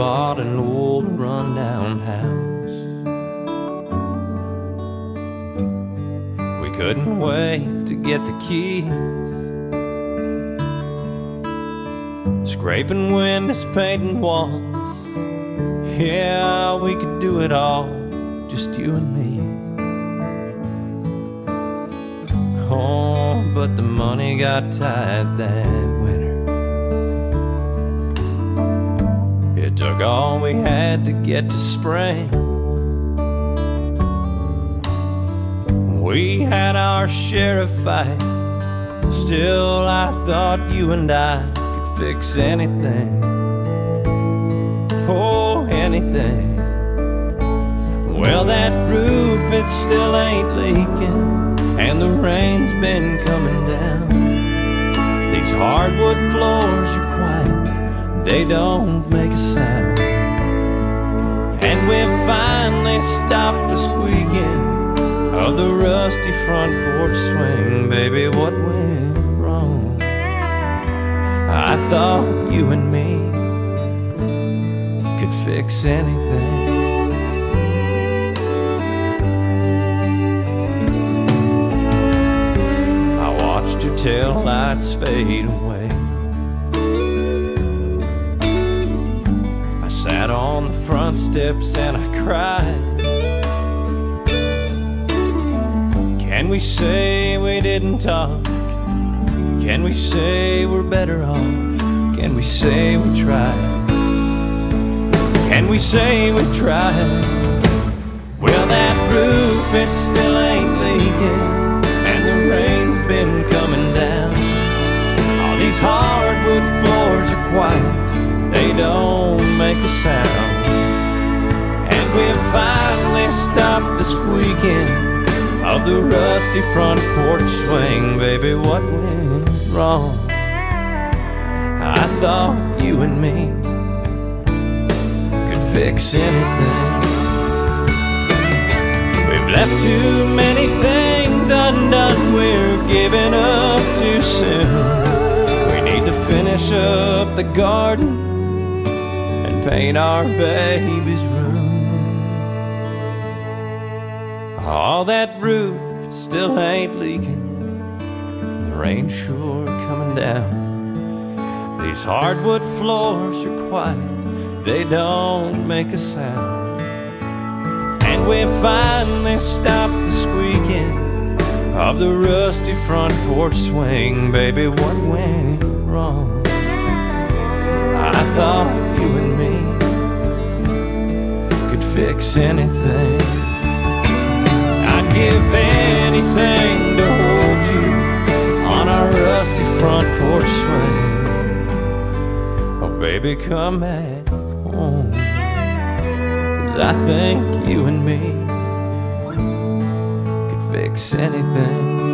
bought an old rundown house. We couldn't wait to get the keys, scraping windows, painting walls. Yeah, we could do it all, just you and me. Oh, but the money got tight that winter. It took all we had to get to spring. We had our share of fights, still I thought you and I could fix anything. Oh, anything. Well, that roof, it still ain't leaking, and the rain's been coming down. These hardwood floors are quiet, they don't make a sound. And we finally stopped the squeaking of the rusty front porch swing. Baby, what went wrong? I thought you and me could fix anything. I watched your tail lights fade away. I sat on the front steps and I cried. Can we say we didn't talk? Can we say we're better off? Can we say we tried? Can we say we tried? Well, that roof, it still ain't leaking, and the rain's been coming down. All these hardwood floors are quiet, they don't make a sound. And we finally stopped the squeaking of the rusty front porch swing. Baby, what went wrong? I thought you and me could fix anything. We've left too many things undone, we're giving up too soon. We need to finish up the garden and paint our baby's room. All that roof, it still ain't leaking, the rain's sure coming down. These hardwood floors are quiet, they don't make a sound. And we finally stopped the squeaking of the rusty front porch swing. Baby, what went wrong? I thought you and me could fix anything. I'd give anything to hold you on our rusty front porch swing. Oh, baby, come back home, 'cause I think you and me could fix anything.